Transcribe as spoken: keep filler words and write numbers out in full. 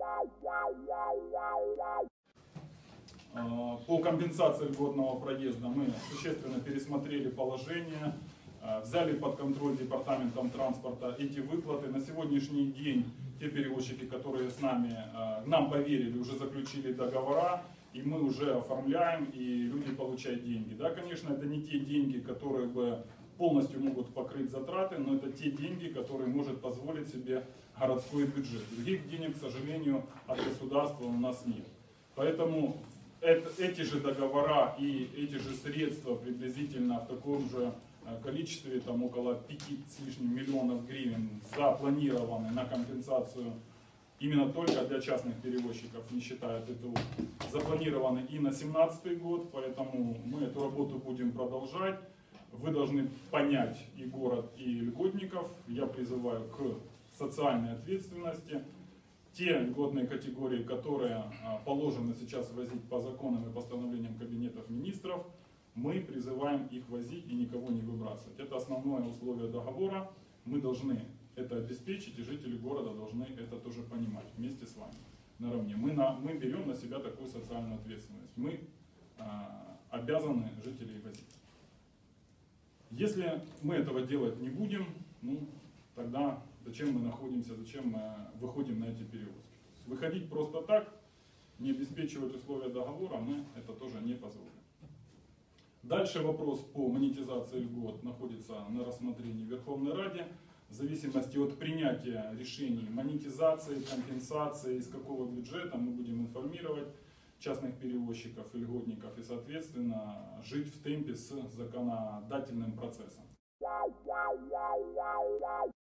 По компенсации льготного проезда мы существенно пересмотрели положение, взяли под контроль департаментом транспорта эти выплаты. На сегодняшний день те перевозчики, которые с нами, нам поверили, уже заключили договора, и мы уже оформляем, и люди получают деньги. Да, конечно, это не те деньги, которые бы полностью могут покрыть затраты, но это те деньги, которые может позволить себе городской бюджет. Других денег, к сожалению, от государства у нас нет. Поэтому это, эти же договора и эти же средства приблизительно в таком же количестве, там около пяти с лишним миллионов гривен, запланированы на компенсацию именно только для частных перевозчиков, не считая ТТУ, запланированы и на две тысячи семнадцатый год, поэтому мы эту работу будем продолжать. Вы должны понять и город, и льготников. Я призываю к социальной ответственности. Те льготные категории, которые положено сейчас возить по законам и постановлениям кабинетов министров, мы призываем их возить и никого не выбрасывать. Это основное условие договора. Мы должны это обеспечить, и жители города должны это тоже понимать вместе с вами наравне. Мы, на, мы берем на себя такую социальную ответственность. Мы э, обязаны жителей возить. Если мы этого делать не будем, ну, тогда зачем мы находимся, зачем мы выходим на эти перевозки? Выходить просто так, не обеспечивать условия договора, мы это тоже не позволим. Дальше вопрос по монетизации льгот находится на рассмотрении в Верховной Раде. В зависимости от принятия решений монетизации, компенсации, из какого бюджета мы будем информировать частных перевозчиков и льготников и, соответственно, жить в темпе с законодательным процессом.